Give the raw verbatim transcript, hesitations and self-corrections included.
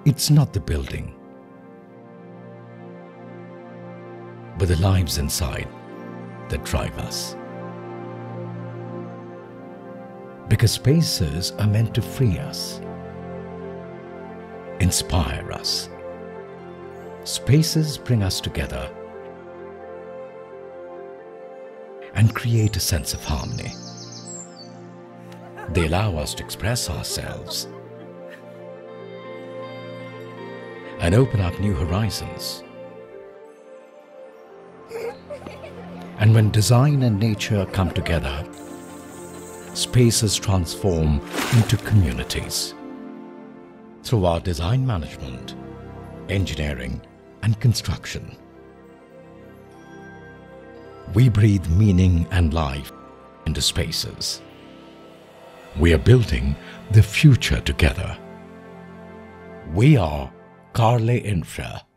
It's not the building, but the lives inside that drive us. Because spaces are meant to free us, inspire us. Spaces bring us together and create a sense of harmony. They allow us to express ourselves and open up new horizons. And when design and nature come together, spaces transform into communities. Through our design management, engineering, and construction, we breathe meaning and life into spaces. We are building the future together. We are Karle Infra.